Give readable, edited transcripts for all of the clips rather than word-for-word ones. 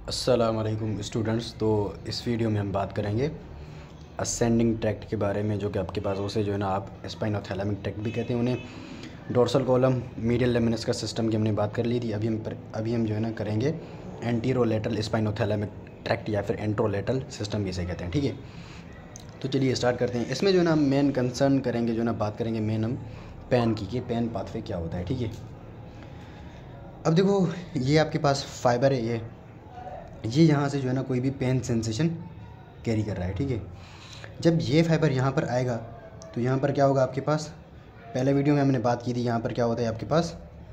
अस्सलामुअलैकुम स्टूडेंट्स। तो इस वीडियो में हम बात करेंगे असेंडिंग ट्रैक्ट के बारे में, जो कि आपके पास उसे जो है ना आप स्पाइनोथैलेमिक ट्रैक्ट भी कहते हैं उन्हें। Dorsal column, medial lemniscus system की हमने बात कर ली थी। अभी हम जो है ना करेंगे एंटीरोलेटरल स्पाइनोथैलेमिक ट्रैक्ट या फिर एंट्रोलेटरल सिस्टम भी इसे कहते हैं। ठीक है, तो चलिए स्टार्ट करते हैं। इसमें जो है ना हम मेन कंसर्न करेंगे, जो है ना बात करेंगे मेन हम पेन की कि पेन पाथवे क्या होता है। ठीक है, अब देखो ये आपके पास फाइबर है, ये यहाँ से जो है ना कोई भी पेन सेंसेशन कैरी कर रहा है। ठीक है, जब ये फाइबर यहाँ पर आएगा तो यहाँ पर क्या होगा आपके पास, पहले वीडियो में हमने बात की थी, यहाँ पर क्या होता है आपके पास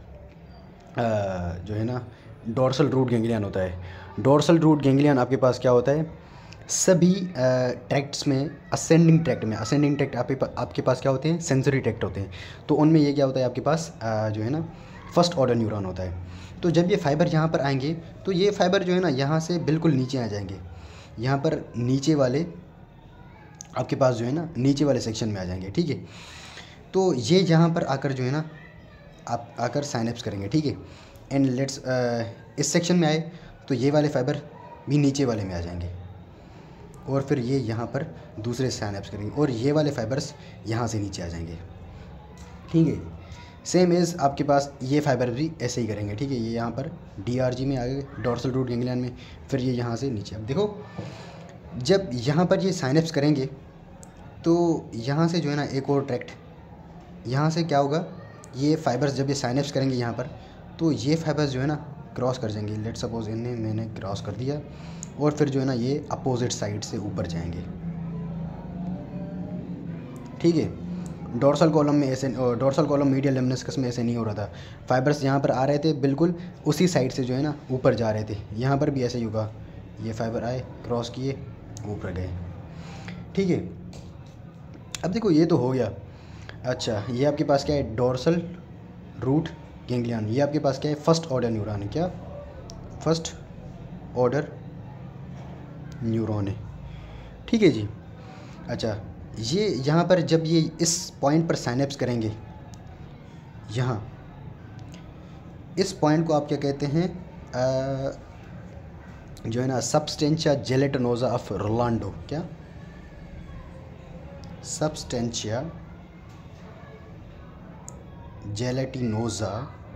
जो है ना डोर्सल रूट गैंग्लियन होता है। डोर्सल रूट गैंग्लियन आपके पास क्या होता है, सभी ट्रैक्ट्स में असेंडिंग ट्रैक्ट आपके पास क्या होते हैं, सेंसरी ट्रैक्ट होते हैं। तो उनमें ये क्या होता है आपके पास जो है ना फर्स्ट ऑर्डर न्यूरॉन होता है। तो जब ये फाइबर यहाँ पर आएंगे तो ये फाइबर जो है ना यहाँ से बिल्कुल नीचे आ जाएंगे, यहाँ पर नीचे वाले आपके पास जो है ना नीचे वाले सेक्शन में आ जाएंगे। ठीक है, तो ये यहाँ पर आकर जो है ना आप आकर साइनेप्स करेंगे। ठीक है, एंड लेट्स इस सेक्शन में आए तो ये वाले फाइबर भी नीचे वाले में आ जाएंगे और फिर ये यहाँ पर दूसरे साइनेप्स करेंगे और ये वाले फाइबर्स यहाँ से नीचे आ जाएंगे। ठीक है, सेम एज आपके पास ये फाइबर भी ऐसे ही करेंगे। ठीक है, ये यहाँ पर DRG में आ गए, डोर्सल रूट गैंग्लियन में, फिर ये यहाँ से नीचे। अब देखो जब यहाँ पर ये साइनेप्स करेंगे तो यहाँ से जो है ना एक और ट्रैक्ट, यहाँ से क्या होगा, ये फाइबर्स जब ये साइनेप्स करेंगे यहाँ पर तो ये फाइबर्स जो है ना क्रॉस कर जाएंगे। लेट सपोज इन्हें मैंने क्रॉस कर दिया और फिर जो है ना ये अपोजिट साइड से ऊपर जाएंगे। ठीक है, डोर्सल कॉलम में ऐसे, डोर्सल कॉलम मीडियल लेमिनिस्कस में ऐसे नहीं हो रहा था। फाइबर्स यहाँ पर आ रहे थे, बिल्कुल उसी साइड से जो है ना ऊपर जा रहे थे। यहाँ पर भी ऐसे ही होगा, ये फाइबर आए, क्रॉस किए, ऊपर गए। ठीक है, अब देखो ये तो हो गया। अच्छा, ये आपके पास क्या है, डोर्सल रूट गैंग्लियन। ये आपके पास क्या है, फर्स्ट ऑर्डर न्यूरॉन है। क्या, फर्स्ट ऑर्डर न्यूरॉन है। ठीक है जी। अच्छा, ये यहाँ पर जब ये इस पॉइंट पर साइनेप्स करेंगे, यहाँ इस पॉइंट को आप क्या कहते हैं, जो है ना सबस्टेंशिया जेलेटिनोजा ऑफ रोलांडो। क्या, substantia gelatinosa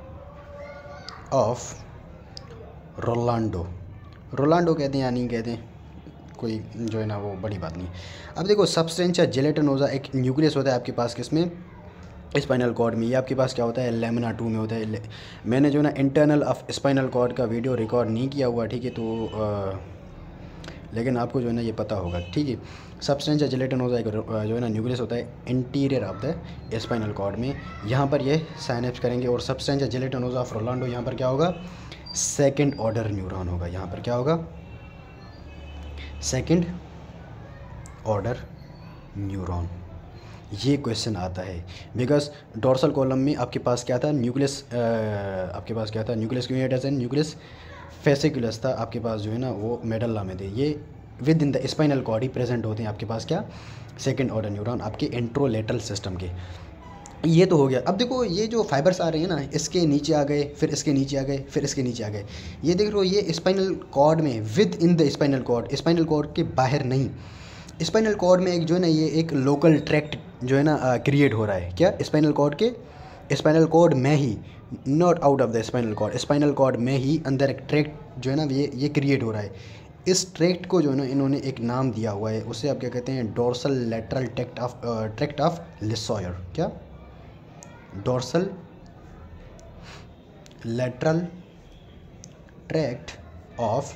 of Rolando. Rolando कहते हैं या नहीं कहते हैं, कोई जो है ना वो बड़ी बात नहीं है। अब देखो सबस्टेंशिया जेलेटिनोजा एक न्यूक्लियस होता है आपके पास, किसमें, स्पाइनल कॉर्ड में। ये आपके पास क्या होता है, लेमिना 2 में होता है। मैंने जो ना इंटरनल ऑफ स्पाइनल कॉर्ड का वीडियो रिकॉर्ड नहीं किया हुआ। ठीक है, तो लेकिन आपको जो है ना ये पता होगा। ठीक है, सबस्टेंशिया जेलेटिनोजा एक जो है ना न्यूक्लियस होता है interior of the spinal cord में। यहाँ पर ये साइनेप्स करेंगे और सबस्टेंशिया जेलेटिनोजा ऑफ रोलांडो यहाँ पर क्या होगा, सेकेंड ऑर्डर न्यूरॉन होगा। यहाँ पर क्या होगा, सेकेंड ऑर्डर न्यूरॉन। ये क्वेश्चन आता है बिकॉज डोर्सल कॉलम में आपके पास क्या था, न्यूक्लियस, आपके पास क्या था, nucleus cuneatus and nucleus fasciculus था आपके पास, जो है ना वो मेडल्ला में थे। ये within the spinal cord ही प्रेजेंट होते हैं आपके पास, क्या, सेकेंड ऑर्डर न्यूरॉन आपके एंट्रोलेटरल सिस्टम के। ये तो हो गया। अब देखो ये जो फाइबर्स आ रहे हैं ना, इसके नीचे आ गए, फिर इसके नीचे आ गए, फिर इसके नीचे आ गए। ये देख लो, ये स्पाइनल कॉर्ड में, within the spinal cord के बाहर नहीं। स्पाइनल कॉर्ड में एक जो है ना ये एक लोकल ट्रैक्ट जो है ना क्रिएट हो रहा है। क्या, स्पाइनल कॉर्ड में ही, not out of the spinal cord में ही अंदर एक ट्रैक्ट जो है ना ये क्रिएट हो रहा है। इस ट्रैक्ट को जो है ना इन्होंने एक नाम दिया हुआ है, उससे आप क्या कहते हैं, dorsal lateral tract of Lissauer. क्या, dorsal lateral tract of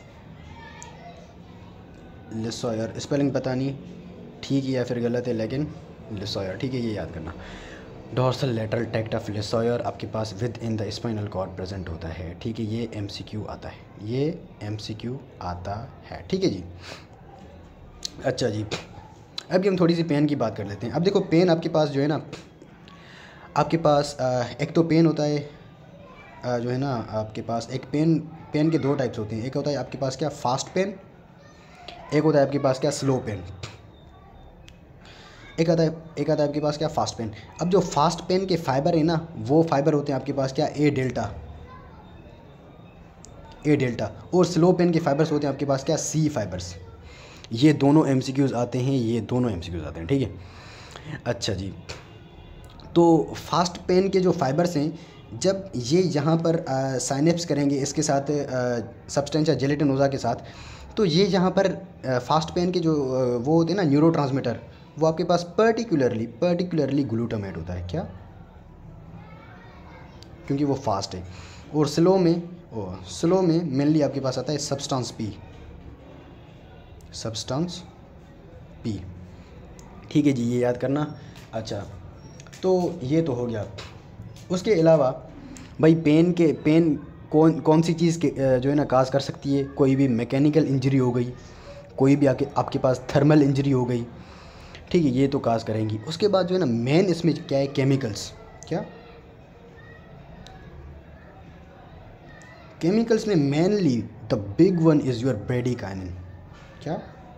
Lissauer. Spelling पता नहीं ठीक है या फिर गलत है, लेकिन लिसॉयर। ठीक है, ये याद करना, dorsal lateral tract of Lissauer आपके पास within the spinal cord present होता है। ठीक है, ये MCQ आता है, ये MCQ आता है। ठीक है जी। अच्छा जी, अभी हम थोड़ी सी पेन की बात कर लेते हैं। अब देखो पेन आपके पास जो है ना, आपके पास एक तो पेन होता है जो है ना आपके पास, एक पेन के दो टाइप्स होते हैं। एक होता है आपके पास क्या, फास्ट पेन, एक होता है आपके पास क्या, स्लो पेन। एक आता है आपके पास क्या, फास्ट पेन। अब जो फास्ट पेन के फाइबर है ना, वो फाइबर होते हैं आपके पास क्या, A डेल्टा, ए डेल्टा। और स्लो पेन के फाइबर्स होते हैं आपके पास क्या, सी फाइबर्स। ये दोनों एमसीक्यूज़ आते हैं, ये दोनों एमसीक्यूज़ आते हैं, ठीक है। अच्छा जी, तो फास्ट पेन के जो फाइबर्स हैं, जब ये यहाँ पर साइनेप्स करेंगे इसके साथ सब्सटेंशिया जेलेटिनोजा के साथ, तो ये यहाँ पर फास्ट पेन के जो वो होते हैं ना न्यूरोट्रांसमीटर, वो आपके पास पर्टिकुलरली ग्लूटामेट होता है क्या, क्योंकि वो फास्ट है। और स्लो में मेनली आपके पास आता है सब्सटेंस पी, ठीक है जी, ये याद करना। अच्छा, तो ये तो हो गया। उसके अलावा भाई पेन कौन सी चीज़ के जो है ना काज कर सकती है, कोई भी मैकेनिकल इंजरी हो गई, कोई भी आपके पास थर्मल इंजरी हो गई, ठीक है, ये तो काज करेंगी। उसके बाद जो है ना मेन इसमें क्या है, केमिकल्स में mainly the big one is your bradykinin. क्या,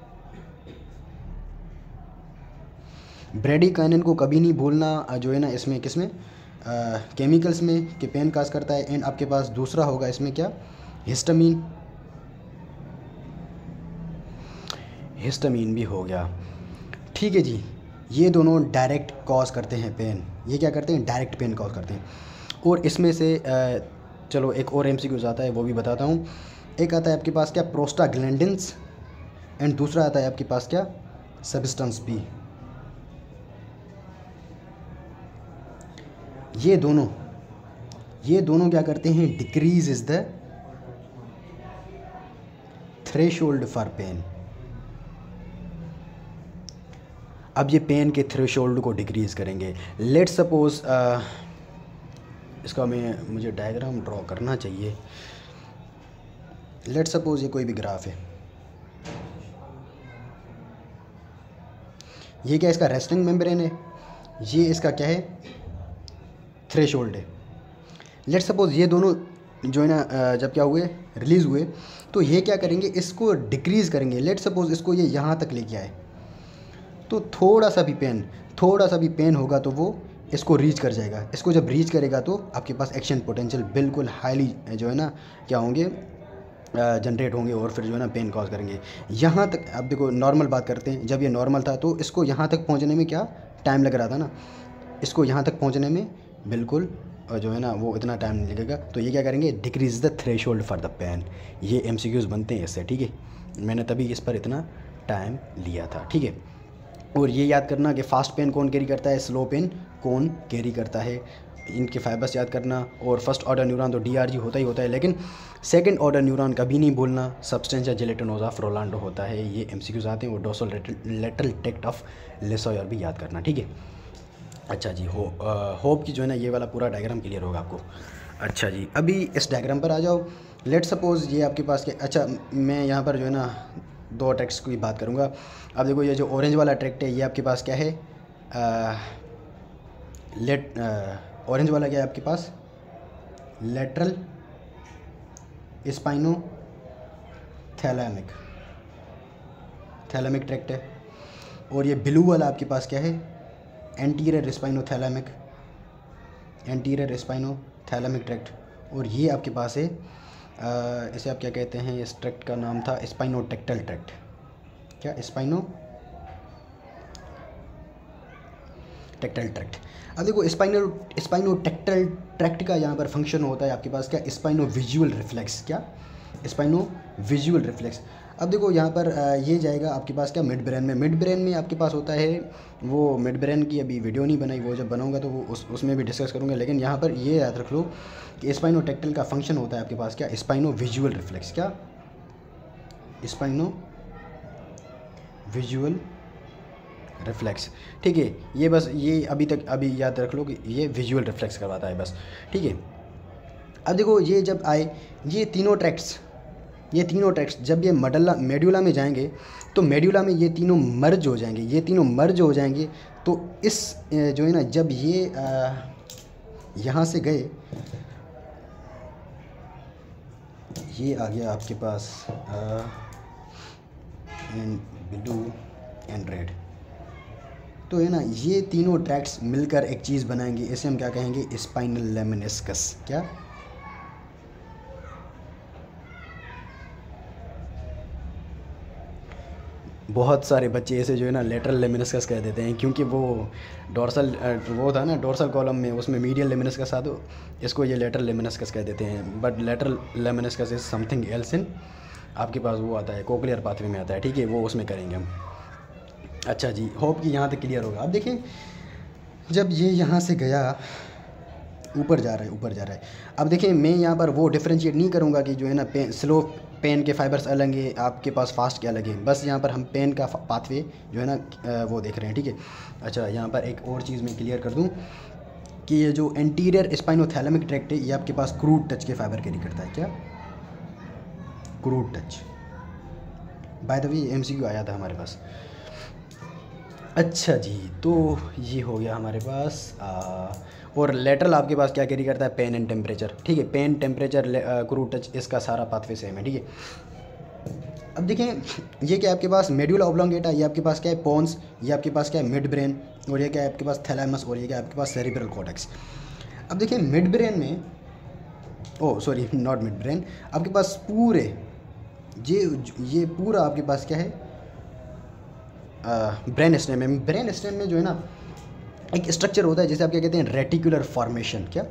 ब्रेडिकाइनिन को कभी नहीं भूलना जो है ना इसमें किसमें, केमिकल्स में कि पेन काज करता है। एंड आपके पास दूसरा होगा इसमें क्या, हिस्टामीन भी हो गया, ठीक है जी। ये दोनों डायरेक्ट कॉज करते हैं पेन, ये क्या करते हैं, डायरेक्ट पेन कॉज करते हैं। और इसमें से चलो एक और एमसीक्यू आता है, वो भी बताता हूँ। एक आता है आपके पास क्या, प्रोस्टाग्लैंडिन्स, एंड दूसरा आता है आपके पास क्या, सब्सटेंस पी। ये दोनों क्या करते हैं, decrease is the threshold for pain. अब ये पेन के थ्रेशोल्ड को डिक्रीज करेंगे। लेट सपोज इसका मुझे डायग्राम ड्रॉ करना चाहिए। लेट सपोज ये कोई भी ग्राफ है, ये क्या इसका रेस्टिंग मेम्ब्रेन है, ये इसका क्या है, थ्रेशोल्ड है। लेट सपोज ये दोनों जो है ना जब क्या हुए, रिलीज़ हुए, तो ये क्या करेंगे, इसको डिक्रीज़ करेंगे। लेट सपोज इसको ये यहाँ तक लेके आए, तो थोड़ा सा भी पेन होगा तो वो इसको रीच कर जाएगा। इसको जब रीच करेगा तो आपके पास एक्शन पोटेंशियल बिल्कुल हाईली जो है ना क्या होंगे, जनरेट होंगे, और फिर जो है ना पेन कॉज करेंगे। यहाँ तक अब देखो, नॉर्मल बात करते हैं, जब ये नॉर्मल था तो इसको यहाँ तक पहुँचने में क्या टाइम लग रहा था ना, इसको यहाँ तक पहुँचने में बिल्कुल जो है ना वो इतना टाइम नहीं लगेगा। तो ये क्या करेंगे, decrease the threshold for the pain. ये एमसीक्यूज़ बनते हैं इससे, ठीक है, मैंने तभी इस पर इतना टाइम लिया था, ठीक है। और ये याद करना कि फास्ट पेन कौन कैरी करता है, स्लो पेन कौन कैरी करता है, इनके फाइबर्स याद करना। और फर्स्ट ऑर्डर न्यूरॉन तो डीआरजी होता ही होता है, लेकिन सेकंड ऑर्डर न्यूरॉन कभी नहीं भूलना, सब्सटेंशिया जेलेटिनोजा फ्रोलांडो होता है। ये एमसीक्यूज़ आते हैं। वो dorsal lateral tract of Lissauer भी याद करना, ठीक है। अच्छा जी, होप कि जो है ना ये वाला पूरा डायग्राम क्लियर होगा आपको। अच्छा जी, अभी इस डायग्राम पर आ जाओ। लेट सपोज ये आपके पास क्या, अच्छा मैं यहाँ पर जो है ना दो ट्रैक्ट्स की बात करूँगा। अब देखो, ये जो ऑरेंज वाला ट्रैक्ट है, ये आपके पास क्या है, ऑरेंज वाला क्या है आपके पास, लेटरल स्पाइनो थैलेमिक ट्रैक्ट है। और ये ब्लू वाला आपके पास क्या है, एंटीरियर स्पाइनो थैलेमिक ट्रैक्ट। और ये आपके पास है इसे आप क्या कहते हैं, इस ट्रैक्ट का नाम था स्पाइनोटेक्टल ट्रैक्ट। क्या, स्पाइनोटेक्टल ट्रैक्ट। अब देखो, स्पाइनोटेक्टल ट्रैक्ट का यहाँ पर फंक्शन होता है आपके पास क्या, स्पाइनोविजुअल रिफ्लेक्स। अब देखो यहाँ पर ये जाएगा आपके पास क्या, मिड ब्रेन में आपके पास होता है। वो मिड ब्रेन की अभी वीडियो नहीं बनाई, वो जब बनाऊंगा तो वो उसमें भी डिस्कस करूँगा। लेकिन यहाँ पर ये याद रख लो कि स्पाइनोटेक्टल का फंक्शन होता है आपके पास क्या, स्पाइनोविजुअल रिफ्लेक्स, ठीक है। ये बस ये अभी याद रख लो कि ये विजुअल रिफ्लेक्स करवाता है बस, ठीक है। अब देखो, ये जब आए ये तीनों ट्रैक्ट्स जब ये मेडुला में जाएंगे, तो मेडुला में ये तीनों मर्ज हो जाएंगे। तो इस जो है ना, जब ये यहाँ से गए, ये आ गया आपके पास ब्लू एंड रेड, तो है ना ये तीनों ट्रैक्ट्स मिलकर एक चीज़ बनाएंगे, इसे हम क्या कहेंगे, स्पाइनल लेमनिस्कस। क्या, बहुत सारे बच्चे ऐसे जो है ना लेटरल लेमिनिस्कस कह देते हैं, क्योंकि वो डोर्सल वो था ना डोर्सल कॉलम में, उसमें मीडियल लेमिनिस्कस था, तो इसको ये लेटरल लेमिनिस्कस कह देते हैं। But lateral lemniscus is something else in, आपके पास वो आता है कोक्लियर पाथवे में आता है, ठीक है, वो उसमें करेंगे हम। अच्छा जी, होप कि यहाँ तक क्लियर होगा। अब देखिए जब ये यहाँ से गया ऊपर जा रहा है, ऊपर जा रहा है, अब देखिए मैं यहाँ पर वो डिफ्रेंशिएट नहीं करूँगा कि जो है ना स्लो पेन के फाइबर्स अलग हैं, आपके पास फास्ट के अलग हैं, बस यहाँ पर हम पेन का पाथवे जो है ना वो देख रहे हैं, ठीक है। अच्छा, यहाँ पर एक और चीज़ मैं क्लियर कर दूँ कि ये जो एंटीरियर स्पाइनोथैलेमिक ट्रैक्ट है, ये आपके पास क्रूड टच के फाइबर कैरी करता है। क्या? Crude touch. By the way MCQ आया था हमारे पास। अच्छा जी, तो ये हो गया हमारे पास। और लेटरल आपके पास क्या कैरी करता है? पेन एंड टेम्परेचर, ठीक है, पेन, टेम्परेचर, क्रूड टच, इसका सारा पाथवे सेम है, ठीक है। अब देखें ये क्या आपके पास मेड्यूला ऑब्लोंगेटा, ये आपके पास क्या है? पोन्स, ये आपके पास क्या है? मिड ब्रेन, और ये क्या है आपके पास? थैलेमस, और ये क्या है आपके पास? Cerebral cortex. अब देखिए मिड ब्रेन में, oh sorry not midbrain, आपके पास पूरे ये पूरा आपके पास क्या है? ब्रेन स्टेम में। ब्रेन स्टेम में जो है ना एक स्ट्रक्चर होता है जिसे आप क्या कहते हैं? Reticular formation. क्या?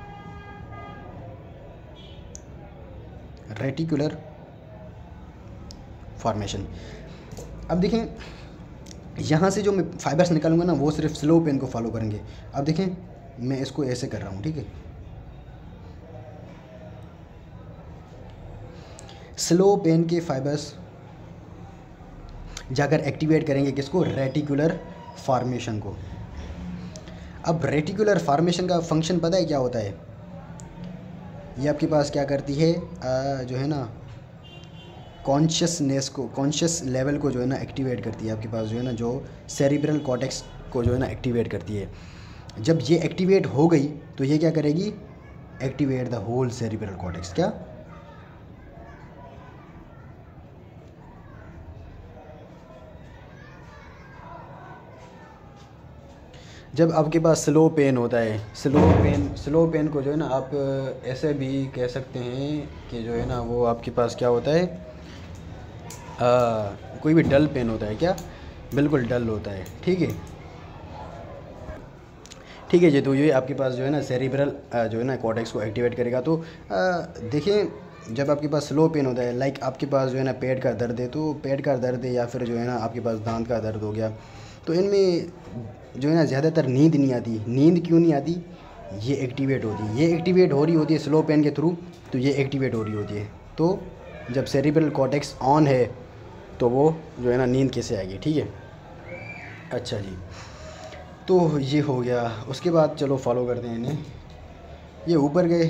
Reticular formation. अब देखें यहाँ से जो मैं फाइबर्स निकालूंगा ना वो सिर्फ स्लो पेन को फॉलो करेंगे। अब देखें मैं इसको ऐसे कर रहा हूँ, ठीक है, स्लो पेन के फाइबर्स जाकर एक्टिवेट करेंगे किसको? रेटिकुलर फॉर्मेशन को। अब रेटिकुलर फॉर्मेशन का फंक्शन पता है क्या होता है? ये आपके पास क्या करती है जो है ना कॉन्शियसनेस को, कॉन्शियस लेवल को जो है ना एक्टिवेट करती है, आपके पास जो है ना जो सेरिब्रल कॉर्टेक्स को जो है ना एक्टिवेट करती है। जब ये एक्टिवेट हो गई तो ये क्या करेगी? Activate the whole cerebral cortex. क्या? जब आपके पास स्लो पेन होता है, स्लो पेन को जो है ना आप ऐसे भी कह सकते हैं कि जो है ना वो आपके पास क्या होता है? कोई भी डल पेन होता है। क्या? बिल्कुल डल होता है, ठीक है, ठीक है जी। तो ये आपके पास जो है ना सेरिब्रल जो है ना कॉर्टेक्स को एक्टिवेट करेगा। तो देखिए जब आपके पास स्लो पेन होता है, लाइक आपके पास जो है ना पेट का दर्द है, तो पेट का दर्द है या फिर जो है ना आपके पास दांत का दर्द हो गया, तो इनमें जो है ना ज़्यादातर नींद नहीं आती। नींद क्यों नहीं आती? ये एक्टिवेट होती है, ये एक्टिवेट हो रही होती है स्लो पेन के थ्रू, तो ये एक्टिवेट हो रही होती है। तो जब सेरिब्रल कॉर्टेक्स ऑन है तो वो जो है ना नींद कैसे आएगी, ठीक है। अच्छा जी, तो ये हो गया। उसके बाद चलो फॉलो करते हैं इन्हें। ये ऊपर गए,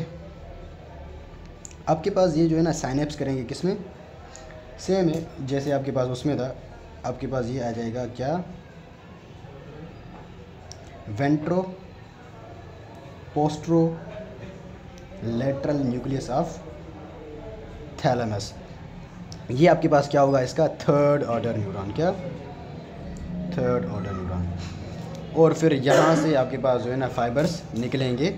आपके पास ये जो है ना साइनेप्स करेंगे किसमें? सेम है जैसे आपके पास उसमें था, आपके पास ये आ जाएगा क्या? Ventro postero lateral nucleus of thalamus. ये आपके पास क्या होगा? इसका थर्ड ऑर्डर न्यूरॉन। क्या? Third order neuron. और फिर यहाँ से आपके पास जो है ना फाइबर्स निकलेंगे,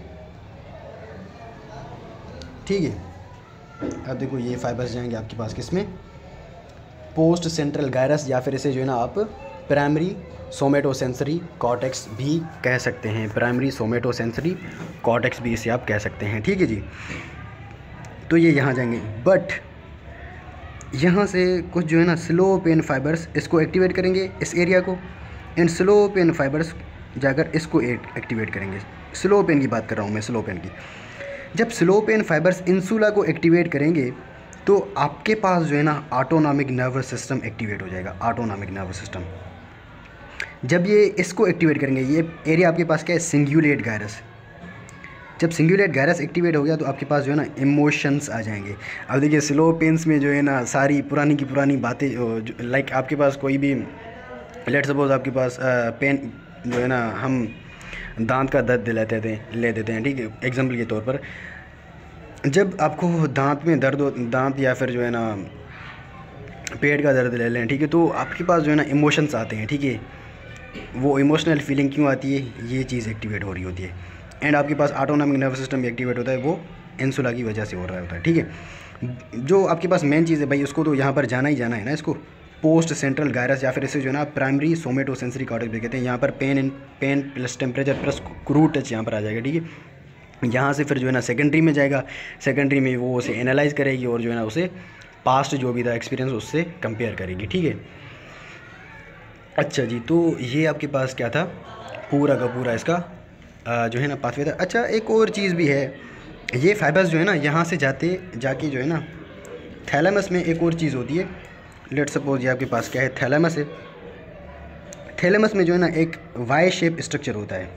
ठीक है। अब देखो ये फाइबर्स जाएंगे आपके पास किसमें? पोस्ट सेंट्रल गायरस, या फिर इसे जो है ना आप प्राइमरी सोमेटोसेंसरी कॉर्टेक्स भी कह सकते हैं। प्राइमरी सोमेटोसेंसरी कॉर्टेक्स भी इसे आप कह सकते हैं, ठीक है जी। तो ये यहाँ जाएंगे, बट यहाँ से कुछ जो है ना स्लो पेन फाइबर्स इसको एक्टिवेट करेंगे, इस एरिया को, एंड स्लो पेन फाइबर्स जाकर इसको एक्टिवेट करेंगे। स्लो पेन की बात कर रहा हूँ मैं, स्लो पेन की। जब स्लो पेन फाइबर्स इंसुला को एक्टिवेट करेंगे तो आपके पास जो है ना ऑटोनॉमिक नर्वस सिस्टम एक्टिवेट हो जाएगा। ऑटोनॉमिक नर्वस सिस्टम जब ये इसको एक्टिवेट करेंगे, ये एरिया आपके पास क्या है? Cingulate gyrus. जब सिंगुलेट गायरस एक्टिवेट हो गया तो आपके पास जो है ना इमोशंस आ जाएंगे। अब देखिए स्लो पेन्स में जो है ना सारी पुरानी की पुरानी बातें, लाइक आपके पास कोई भी, लेट सपोज आपके पास पेन जो है ना हम दांत का दर्द ले देते हैं, ठीक है, एग्जाम्पल के तौर पर। जब आपको दांत में दर्द हो, दांत या फिर जो है ना पेट का दर्द ले लें, ठीक है, तो आपके पास जो है ना इमोशंस आते हैं, ठीक है। वो इमोशनल फीलिंग क्यों आती है? ये चीज़ एक्टिवेट हो रही होती है। एंड आपके पास ऑटोनॉमिक नर्वस सिस्टम भी एक्टिवेट होता है, वो इंसुला की वजह से हो रहा होता है, ठीक है। जो आपके पास मेन चीज़ है भाई, उसको तो यहाँ पर जाना ही जाना है ना, इसको पोस्ट सेंट्रल गायरस, या फिर इसे जो है ना प्राइमरी सोमेटो सेंसरी कॉर्टेक्स भी कहते हैं। यहाँ पर pain plus temperature plus crude touch यहाँ पर आ जाएगा, ठीक है। यहाँ से फिर जो है ना सेकेंडरी में जाएगा, सेकेंडरी में वो उसे एनालाइज करेगी और जो है ना उसे पास्ट जो भी था एक्सपीरियंस उससे कंपेयर करेगी, ठीक है। अच्छा जी, तो ये आपके पास क्या था, पूरा का पूरा इसका जो है ना पाथवे था। अच्छा, एक और चीज़ भी है, ये फाइबर्स जो है ना यहाँ से जाके जो है ना थैलेमस में एक और चीज़ होती है। लेट सपोज ये आपके पास क्या है, थैलेमस है। थैलेमस में जो है ना एक वाई शेप स्ट्रक्चर होता है।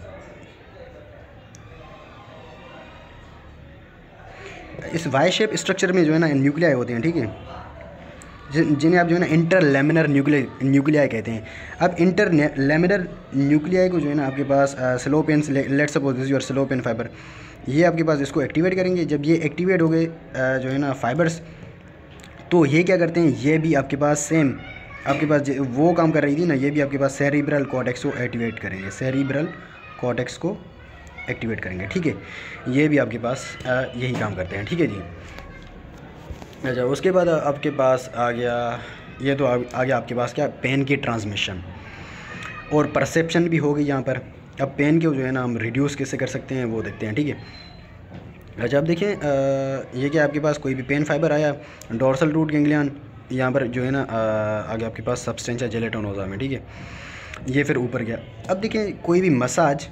इस वाई शेप स्ट्रक्चर में जो है ना न्यूक्लियाई होते हैं, ठीक है, जिन्हें आप जो है ना इंटरलैमिनर न्यूक्लियाई कहते हैं। अब इंटरलैमिनर न्यूक्लियाई को जो है ना आपके पास slow pain, let suppose this your slow pain fibre, ये आपके पास इसको एक्टिवेट करेंगे। जब ये एक्टिवेट हो गए जो है ना फाइबर्स, तो ये क्या करते हैं, ये भी आपके पास सेम आपके पास वो काम कर रही थी ना, ये भी आपके पास सेरिब्रल कॉर्टेक्स को एक्टिवेट करेंगे, सेरिब्रल कॉर्टेक्स को एक्टिवेट करेंगे, ठीक है। ये भी आपके पास यही काम करते हैं, ठीक है जी। अच्छा, उसके बाद आपके पास आ गया, ये तो आ गया आपके पास क्या, पेन की ट्रांसमिशन और परसेप्शन भी हो गई यहाँ पर। अब पेन को जो है ना हम रिड्यूस कैसे कर सकते हैं वो देखते हैं, ठीक है। अच्छा, अब देखें ये क्या आपके पास कोई भी पेन फाइबर आया, डोर्सल रूट गैंग्लियन यहाँ पर जो है ना आ गया आपके पास सब्सटेंशिया जेलेटोनोसा में, ठीक है। ये फिर ऊपर गया। अब देखें कोई भी मसाज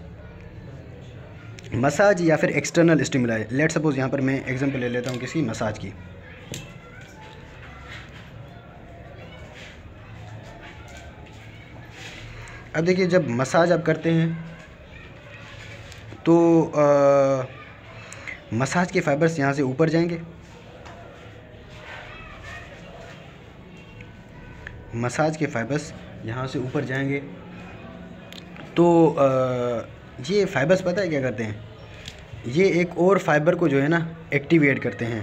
या फिर एक्सटर्नल स्टिमुलाई, लेट सपोज यहाँ पर मैं एग्जांपल ले लेता हूँ किसी मसाज की। अब देखिए, जब मसाज आप करते हैं तो मसाज के फाइबर्स यहाँ से ऊपर जाएंगे, मसाज के फाइबर्स यहाँ से ऊपर जाएंगे। तो ये फाइबर्स पता है क्या करते हैं, ये एक और फाइबर को जो है ना एक्टिवेट करते हैं।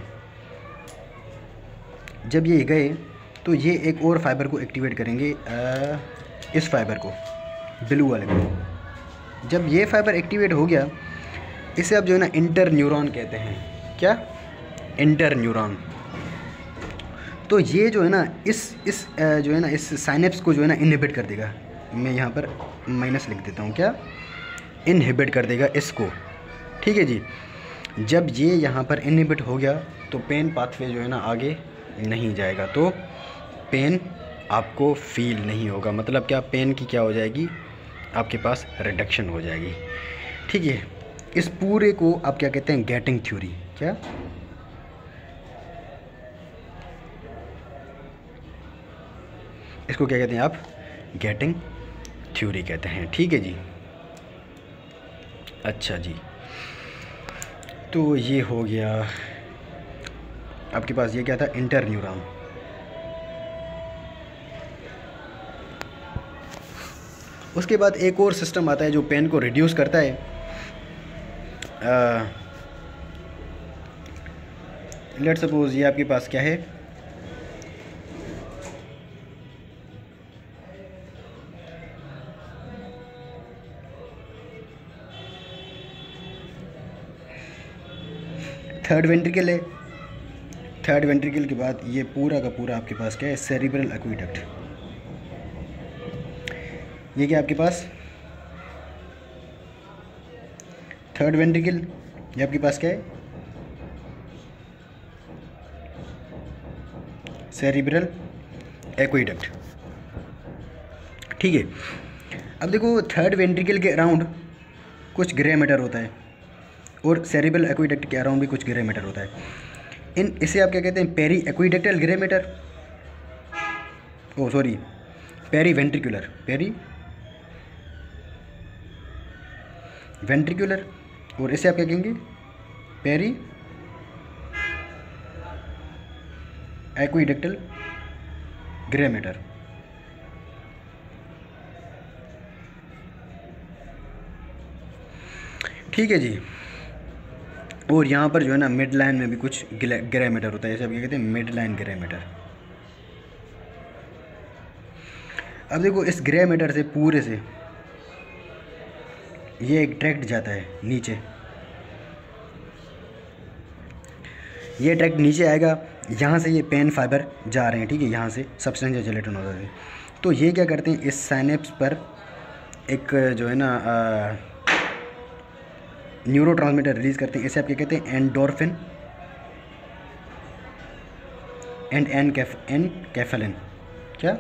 जब ये गए तो ये एक और फाइबर को एक्टिवेट करेंगे, इस फाइबर को, ब्लू वाले को। जब ये फाइबर एक्टिवेट हो गया, इसे आप जो है ना इंटर न्यूरॉन कहते हैं। क्या, इंटर न्यूरॉन। तो ये जो है ना इस जो है ना इस साइनेप्स को जो है ना इनहिबिट कर देगा। मैं यहाँ पर माइनस लिख देता हूँ, क्या, इनहिबिट कर देगा इसको, ठीक है जी। जब ये यहाँ पर इनहिबिट हो गया तो पेन पाथवे जो है ना आगे नहीं जाएगा, तो पेन आपको फील नहीं होगा। मतलब क्या, पेन की क्या हो जाएगी, आपके पास रिडक्शन हो जाएगी, ठीक है। इस पूरे को आप क्या कहते हैं, गेटिंग थ्योरी। क्या, इसको क्या कहते हैं आप, गेटिंग थ्योरी कहते हैं, ठीक है जी। अच्छा जी, तो ये हो गया आपके पास, ये क्या था, इंटर न्यूरॉन। उसके बाद एक और सिस्टम आता है जो पेन को रिड्यूस करता है। लेट सपोज ये आपके पास क्या है, थर्ड वेंट्रिकल है। थर्ड वेंट्रिकल के बाद ये पूरा का पूरा आपके पास क्या है, सेरिब्रल एक्वेडक्ट। ये क्या आपके पास, थर्ड वेंट्रिकल, ये आपके पास क्या है, सेरिब्रल एक्वेडक्ट, ठीक है। अब देखो, थर्ड वेंट्रिकल के अराउंड कुछ ग्रे मैटर होता है और सेरिब्रल एक्वेडक्ट के अराउंड भी कुछ ग्रे मैटर होता है। इसे आप क्या कहते हैं, periaqueductal grey matter, oh sorry, periventricular, periventricular, और इसे आप क्या कहेंगे, पेरी एक्वेडक्टल ग्रे मैटर। ठीक है जी। और यहाँ पर जो है ना मिड लाइन में भी कुछ ग्रे मैटर होता है, जैसे आप क्या कहते हैं, मिड लाइन ग्रे मैटर। अब देखो, इस ग्रे मैटर से पूरे से ये एक ट्रैक्ट जाता है नीचे, ये ट्रैक्ट नीचे आएगा। यहाँ से ये पेन फाइबर जा रहे हैं, ठीक है, यहाँ से सब्सटेंशियल जिलेटिन होता है। तो ये क्या करते हैं, इस साइनेप्स पर एक जो है ना न्यूरोट्रांसमीटर रिलीज़ करते हैं। इसे आप क्या कहते हैं, एंडोर्फिन एंड एनकेफेलिन। क्या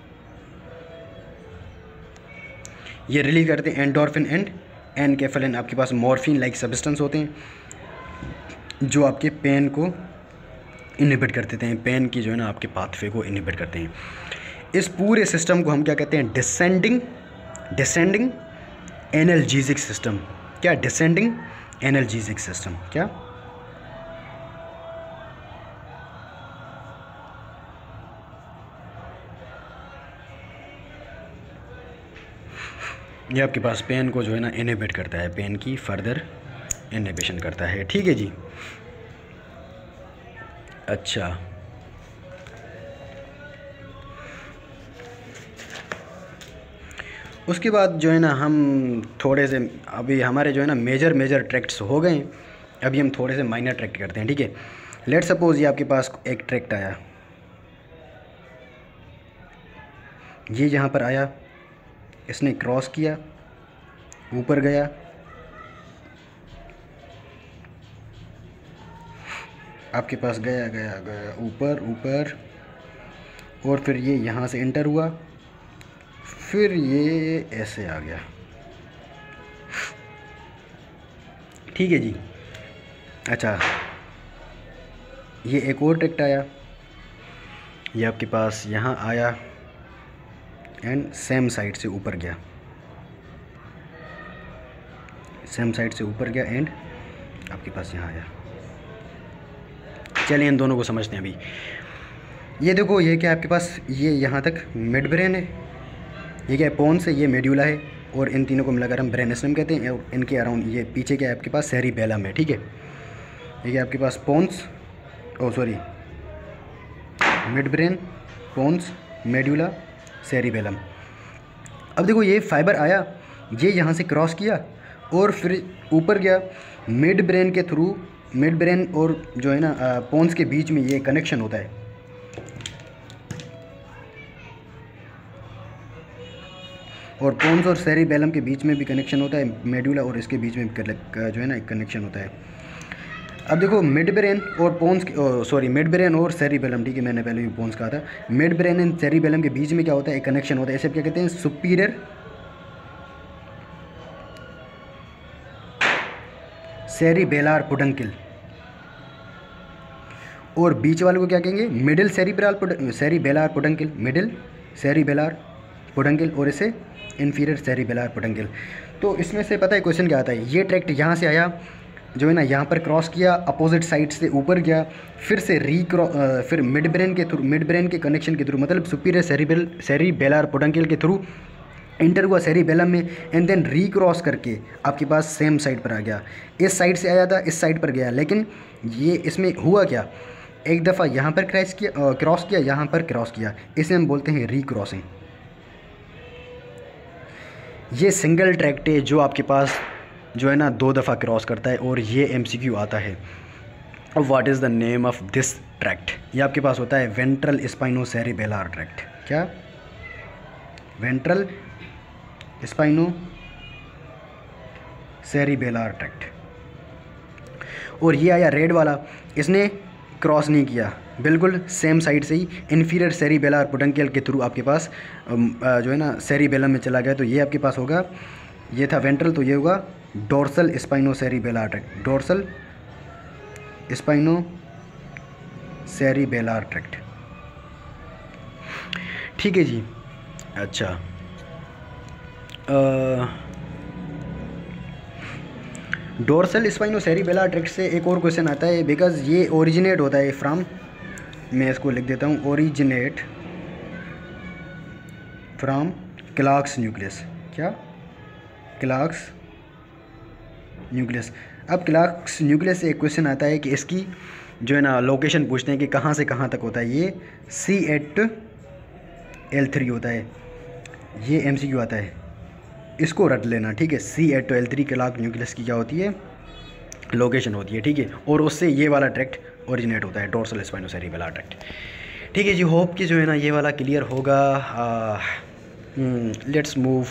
ये रिलीज करते हैं, एंडोर्फिन एंड एनकेफेलिन। आपके पास मॉर्फिन लाइक सब्सटेंस होते हैं जो आपके पेन को इनहिबिट कर देते हैं, पेन की जो है ना आपके पाथवे को इनहिबिट करते हैं। इस पूरे सिस्टम को हम क्या कहते हैं, डिसेंडिंग एनाल्जेसिक सिस्टम। क्या, डिसेंडिंग एनाल्जेसिक सिस्टम। क्या, ये आपके पास पेन को जो है ना इनहिबिट करता है, पेन की फर्दर इनहिबिशन करता है, ठीक है जी। अच्छा, उसके बाद जो है ना हम थोड़े से, अभी हमारे जो है ना मेजर ट्रैक्ट्स हो गए, अभी हम थोड़े से माइनर ट्रैक्ट करते हैं, ठीक है। लेट सपोज ये आपके पास एक ट्रैक्ट आया, ये यहाँ पर आया, इसने क्रॉस किया, ऊपर गया, आपके पास गया ऊपर, और फिर ये यहाँ से एंटर हुआ, फिर ये ऐसे आ गया, ठीक है जी। अच्छा, ये एक और ट्रैक्ट आया, ये आपके पास यहाँ आया एंड सेम साइड से ऊपर गया, एंड आपके पास यहाँ आया। चलिए इन दोनों को समझते हैं अभी। ये देखो, ये क्या है आपके पास, ये यहाँ तक मिड ब्रेन है, ये क्या है, पोन्स है, ये मेड्यूला है, और इन तीनों को मिलाकर हम ब्रेनस्टम कहते हैं। और इनके अराउंड ये पीछे क्या है आपके पास, सेरिबेलम है, ठीक है। ये क्या आपके पास, pons, midbrain, pons, medulla, cerebellum. अब देखो, ये फाइबर आया, ये यहाँ से क्रॉस किया और फिर ऊपर गया, मिड ब्रेन के थ्रू, मिड ब्रेन और जो है ना पोन्स के बीच में ये कनेक्शन होता है, और पोन्स और सेरिबेलम के बीच में भी कनेक्शन होता है, मेडुला और इसके बीच में भी जो है ना एक कनेक्शन होता है। अब देखो, मिड ब्रेन और पोन्स, मिड ब्रेन और सेरिबेलम, ठीक है, मैंने पहले भी पोन्स कहा था, मिड ब्रेन एंड सेरिबेलम के बीच में क्या होता है, एक कनेक्शन होता है, इसे क्या कहते हैं, सुपीरियर सेरिबेलार पुडंकिल, और बीच वाले को क्या कहेंगे, मिडिल सेरिबेलार पुडंकिल, मिडिल सेरिबेलार पुडंकिल, और इसे इन्फीरियर सेरिबेलार पुडंकिल। तो इसमें से पता है क्वेश्चन क्या आता है, ये ट्रैक्ट यहाँ से आया, जो है ना यहाँ पर क्रॉस किया, अपोजिट साइड से ऊपर गया, फिर से फिर मिड ब्रेन के कनेक्शन के थ्रू, मतलब सुपीरियर सेरिबेलार पुडंकिल के थ्रू इंटर हुआ सेरिबेलम में, एंड देन रीक्रॉस करके आपके पास सेम साइड पर आ गया। इस साइड से आया था, इस साइड पर गया, लेकिन ये इसमें हुआ क्या, एक दफ़ा यहाँ पर क्रॉस किया, यहाँ पर क्रॉस किया, इसे हम बोलते हैं रीक्रॉसिंग। ये सिंगल ट्रैक्ट है जो आपके पास जो है ना 2 दफ़ा क्रॉस करता है, और ये MCQ आता है। अब what is the name of this tract, ये आपके पास होता है वेंट्रल स्पाइनोसेरिबेलार ट्रैक्ट। क्या, वेंट्रल स्पाइनोसेरिबेलार ट्रैक्ट। और ये आया रेड वाला, इसने क्रॉस नहीं किया, बिल्कुल सेम साइड से ही इन्फीरियर सेरिबेलार पुडंकिल के थ्रू आपके पास जो है ना सेरिबेलम में चला गया। तो ये आपके पास होगा, ये था वेंट्रल, तो ये होगा dorsal spinocerebellar tract, dorsal spinocerebellar tract, ठीक है जी। अच्छा, डोर्सल स्पाइनोसेरिबेलार ट्रैक्ट से एक और क्वेश्चन आता है, बिकॉज ये ओरिजिनेट होता है फ्रॉम, मैं इसको लिख देता हूँ, ओरिजिनेट फ्रॉम क्लार्क्स न्यूक्लियस। क्या, क्लार्क्स न्यूक्लियस। अब क्लार्क्स न्यूक्लियस से एक क्वेश्चन आता है कि इसकी जो है ना लोकेशन पूछते हैं कि कहाँ से कहाँ तक होता है। ये C8L3 होता है, ये MCQ आता है, इसको रट लेना, ठीक है। C8L3 क्लार्क न्यूक्लियस की क्या होती है, लोकेशन होती है, ठीक है। और उससे ये वाला ट्रैक्ट ओरिजिनेट होता है, डोर्सल स्पाइनोसेरिबेलर ट्रैक्ट। ठीक है जी, होप कि जो है ना ये वाला क्लियर होगा। Let's move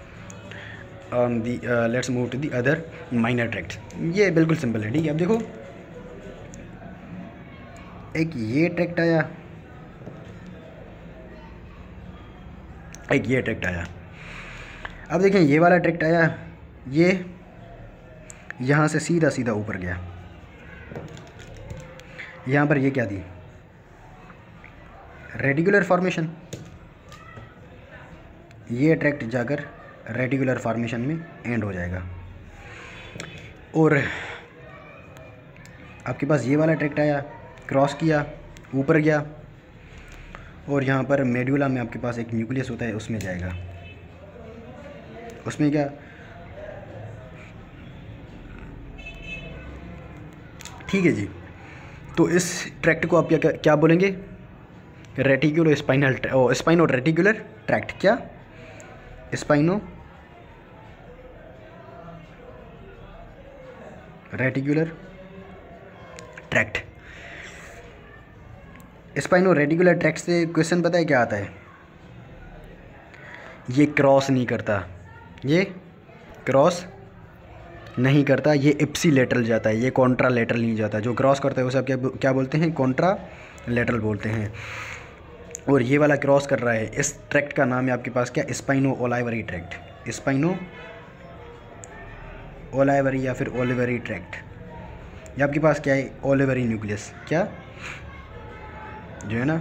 to the other minor tract. ये बिल्कुल सिंपल है, ठीक है। अब देखो एक ये ट्रैक्ट आया, एक ये ट्रैक्ट आया। अब देखें ये वाला ट्रैक्ट आया, ये यहाँ से सीधा सीधा ऊपर गया, यहाँ पर ये क्या थी, रेडिकुलर फॉर्मेशन। ये ट्रैक्ट जाकर रेडिकुलर फॉर्मेशन में एंड हो जाएगा। और आपके पास ये वाला ट्रैक्ट आया, क्रॉस किया, ऊपर गया, और यहाँ पर मेड्यूला में आपके पास एक न्यूक्लियस होता है, उसमें जाएगा। उसमें क्या, ठीक है जी। तो इस ट्रैक्ट को आप क्या बोलेंगे, reticulo spinal spino reticular tract. क्या, spino reticular tract. Spino reticular tract से क्वेश्चन पता है क्या आता है, ये क्रॉस नहीं करता, ये क्रॉस नहीं करता, ये इप्सिलेटरल जाता है, ये कॉन्ट्रालेटरल नहीं जाता। जो क्रॉस करता है उसे आप क्या बोलते हैं, कॉन्ट्रालेटरल बोलते हैं। और ये वाला क्रॉस कर रहा है, इस ट्रैक्ट का नाम है आपके पास क्या, स्पाइनो ओलाइवरी ट्रैक्ट, स्पाइनो ओलाइवरी या फिर ओलिवरी ट्रैक्ट। ये आपके पास क्या है, ओलिवरी न्यूक्लियस। क्या, जो है ना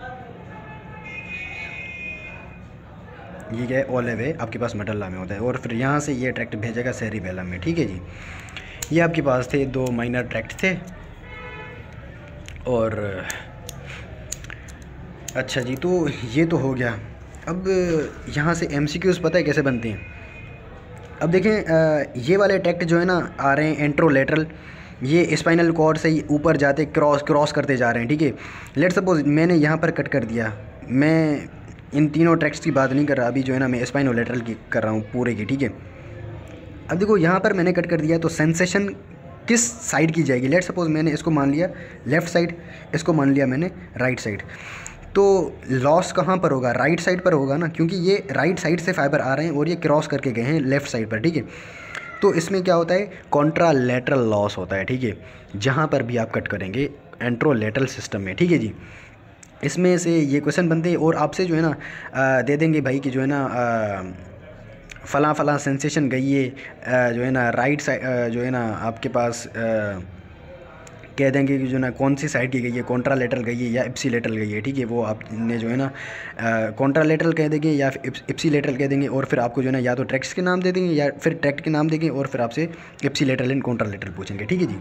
ये क्या है, ओलिव है, आपके पास मेडल्ला में होता है। और फिर यहाँ से ये ट्रैक्ट भेजेगा सेरिबेलम में। ठीक है जी, ये आपके पास थे 2 माइनर ट्रैक्ट थे। और अच्छा जी, तो ये तो हो गया। अब यहाँ से MCQs पता है कैसे बनते हैं। अब देखें ये वाले ट्रैक्ट जो है ना आ रहे हैं एंट्रोलेटरल, ये स्पाइनल कॉर्ड से ही ऊपर जाते क्रॉस करते जा रहे हैं। ठीक है, लेट सपोज मैंने यहाँ पर कट कर दिया, मैं इन तीनों ट्रैक्ट्स की बात नहीं कर रहा अभी, जो है ना मैं स्पाइनोलेटरल की कर रहा हूँ पूरे की। ठीक है, अब देखो यहाँ पर मैंने कट कर दिया, तो सेंसेशन किस साइड की जाएगी। लेट सपोज मैंने इसको मान लिया लेफ़्ट साइड, इसको मान लिया मैंने राइट साइड, तो लॉस कहाँ पर होगा, राइट साइड पर होगा ना, क्योंकि ये राइट साइड से फाइबर आ रहे हैं और ये क्रॉस करके गए हैं लेफ़्ट साइड पर। ठीक है, तो इसमें क्या होता है, कॉन्ट्रालेटरल लॉस होता है। ठीक है, जहाँ पर भी आप कट करेंगे एंट्रोलेटरल सिस्टम में। ठीक है जी, इसमें से ये क्वेश्चन बनते हैं और आपसे जो है ना दे देंगे भाई कि जो है ना फला सेंसेशन गई है जो है ना राइट साइड, जो है ना आपके पास कह देंगे कि जो ना कौन सी साइड की गई है, कॉन्ट्रालेटरल गई है या इप्सिलेटरल गई है। ठीक है, वो आपने जो है ना कॉन्ट्रालेटरल कह देंगे या फिर इप्सिलेटरल कह देंगे, और फिर आपको जो है ना या तो ट्रैक्ट्स के नाम दे देंगे या फिर ट्रैक्ट के नाम देंगे, और फिर आपसे इप्सिलेटरल एंड कॉन्ट्रालेटरल पूछेंगे। ठीक है जी,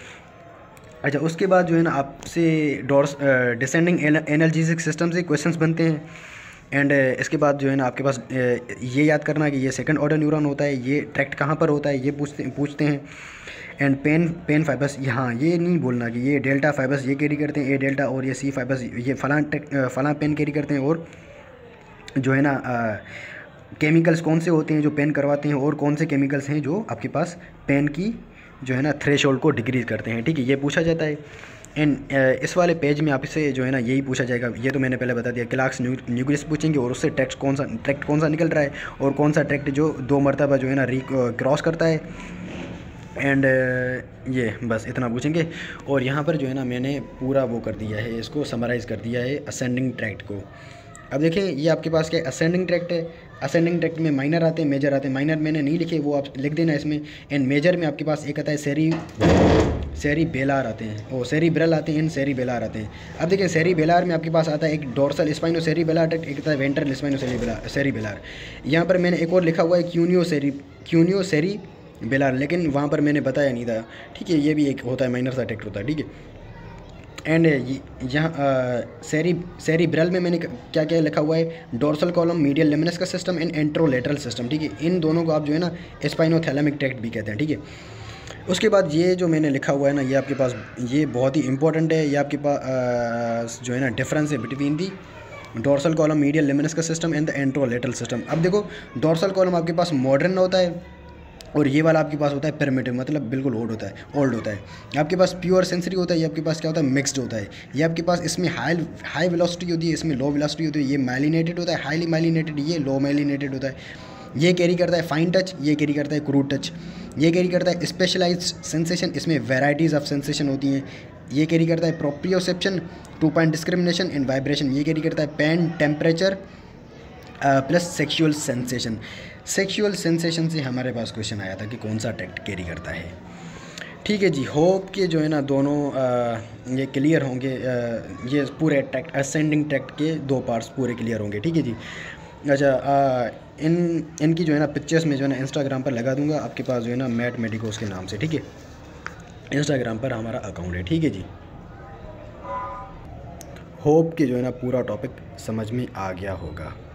अच्छा उसके बाद जो है ना आपसे डिसेंडिंग एनाल्जेसिक सिस्टम से क्वेश्चंस बनते हैं। एंड इसके बाद जो है ना आपके पास ये याद करना कि ये सेकंड ऑर्डर न्यूरॉन होता है, ये ट्रैक्ट कहाँ पर होता है ये पूछते हैं। एंड पेन फाइबर्स, यहाँ ये नहीं बोलना कि ये डेल्टा फाइबर्स ये कैरी करते हैं, ए डेल्टा, और ये सी फाइबर्स ये फलां पेन कैरी करते हैं, और जो है ना केमिकल्स कौन से होते हैं जो पेन करवाते हैं, और कौन से केमिकल्स हैं जो आपके पास पेन की जो है ना थ्रेशोल्ड को डिक्रीज़ करते हैं। ठीक है, ये पूछा जाता है। एंड इस वाले पेज में आपसे जो है ना यही पूछा जाएगा, ये तो मैंने पहले बता दिया, क्लार्क्स न्यूक्लियस पूछेंगे और उससे ट्रैक्ट कौन सा निकल रहा है, और कौन सा ट्रैक्ट जो 2 मरतबा जो है ना क्रॉस करता है। एंड ये बस इतना पूछेंगे। और यहाँ पर जो है ना मैंने पूरा वो कर दिया है, इसको समराइज़ कर दिया है असेंडिंग ट्रैक्ट को। अब देखें ये आपके पास क्या असेंडिंग ट्रैक्ट है, असेंडिंग ट्रैक्ट में माइनर आते हैं, मेजर आते हैं। माइनर मैंने नहीं लिखे, वो आप लिख देना इसमें। एंड मेजर में आपके पास एक आता है सेरिबेलर आते हैं, वो सेरिब्रल आते हैं, सेरी बेलार आते हैं। अब देखिए सेरिबेलर में आपके पास आता है एक डोर्सल स्पाइनो सेरिबेलर ट्रैक्ट, एक आता है वेंट्रल स्पाइनो सेरिबेलर। यहाँ पर मैंने एक और लिखा हुआ है क्यूनियो सेरिबेलर, लेकिन वहाँ पर मैंने बताया नहीं था। ठीक है, ये भी एक होता है, माइनर सा ट्रैक्ट होता है। ठीक है, एंड यहाँ सेरिब्रल में मैंने क्या क्या लिखा हुआ है, डोर्सल कॉलम, मीडियल लिमिनस का सिस्टम एंड एंट्रोलेटरल सिस्टम। ठीक है, इन दोनों को आप जो है ना स्पाइनोथैलेमिक ट्रैक्ट भी कहते हैं। ठीक है, उसके बाद ये जो मैंने लिखा हुआ है ना, ये आपके पास ये बहुत ही इंपॉर्टेंट है। ये आपके पास जो है ना डिफरेंस है between the dorsal column, medial lemniscus का system and the anterolateral system. अब देखो डोर्सल कॉलम आपके पास मॉडर्न होता है, और ये वाला आपके पास होता है प्रिमिटिव, मतलब बिल्कुल ओल्ड होता है। आपके पास प्योर सेंसरी होता है, ये आपके पास क्या होता है मिक्स्ड होता है। ये आपके पास इसमें हाई वेलोसिटी होती है, इसमें लो वेलोसिटी होती है। ये माइलिनेटेड होता है, हाईली माइलिनेटेड, ये लो माइलिनेटेड होता है। ये कैरी करता है फाइन टच, ये कैरी करता है क्रूड टच। ये कैरी करता है स्पेशलाइज्ड सेंसेशन, इसमें वेराइटीज़ ऑफ सेंसेशन होती हैं। ये कैरी करता है proprioception, 2 point discrimination in vibration. ये कैरी करता है pain, temperature plus sexual sensation. Sexual sensation से हमारे पास क्वेश्चन आया था कि कौन सा ट्रैक्ट कैरी करता है। ठीक है जी, होप कि जो है ना दोनों ये क्लियर होंगे। ये पूरे ट्रैक्ट असेंडिंग ट्रैक्ट के 2 पार्ट्स पूरे क्लियर होंगे। ठीक है जी। अच्छा, इनकी जो है ना पिक्चर्स में जो है ना इंस्टाग्राम पर लगा दूंगा, आपके पास जो है ना मैट मेडिकोस के नाम से। ठीक है, इंस्टाग्राम पर हमारा अकाउंट है। ठीक है जी। होप कि जो है ना पूरा टॉपिक समझ में आ गया होगा।